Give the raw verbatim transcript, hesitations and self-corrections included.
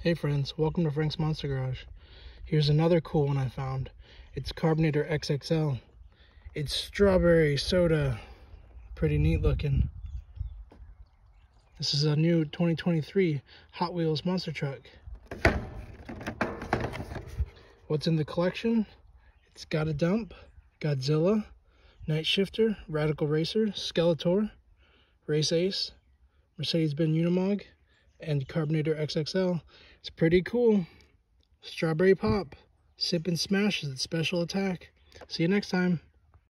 Hey friends, welcome to Frank's Monster Garage. Here's another cool one I found. It's Carbonator X X L. It's strawberry soda. Pretty neat looking. This is a new twenty twenty-three Hot Wheels monster truck. What's in the collection? It's got a dump, Godzilla, Night Shifter, Radical Racer, Skeletor, Race Ace, Mercedes-Benz Unimog, and Carbonator X X L. It's pretty cool. Strawberry Pop. Sip and Smash is its special attack. See you next time.